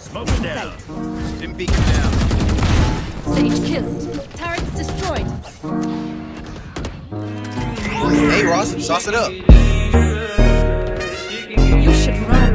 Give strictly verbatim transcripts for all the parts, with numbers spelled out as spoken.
Smoke's down. Didn't beat him down. Sage killed. Turret destroyed. Hey Ross, sauce it up. You should run.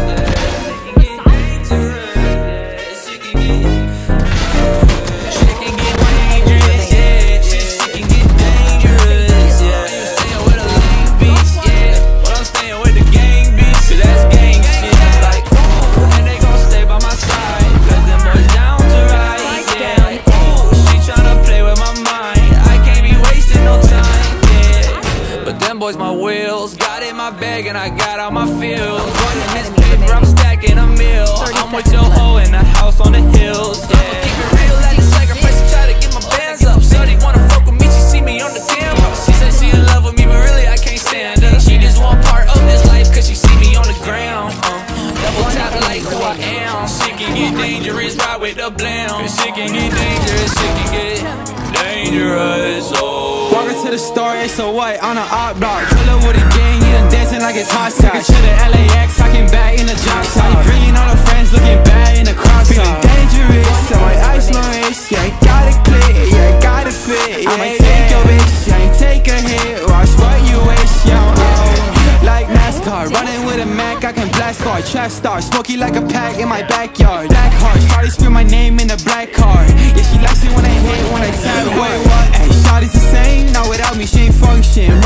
Boys, my wheels, got in my bag and I got all my feels. Running this paper, I'm stacking a meal. I'm with your hoe in the house on the hills. Yeah, keep it real, let it sacrifice and try to get my bands up. Shorty wanna fuck with me, she see me on the camera. She said she in love with me, but really I can't stand her. She just want part of this life cause she see me on the ground. Uh, double tap like who I am. Shit can get dangerous, ride with the blam. Cause shit can get dangerous, shit can get dangerous. Oh. Walking to the store, it's so white on an art block. Pull up with a gang, yeah, I'm dancing like it's hot sauce. To the L A X, talking back in the drop top. Bringing all the friends, looking bad in the cross. Feeling dangerous, I might ice my wrist. Yeah, I got it clear, yeah, I got it fit. Yeah, I might take your bitch, I ain't take a hit. Watch what you wish, yeah, oh. Like NASCAR, running with a Mac, I can blast hard. Trap star, smoky like a pack in my backyard. Black heart, shawty scream my name in the black car. Yeah, she likes it when I hit, when I tap. Wait, what? Ay, shawty's the same, not without me, she ain't function.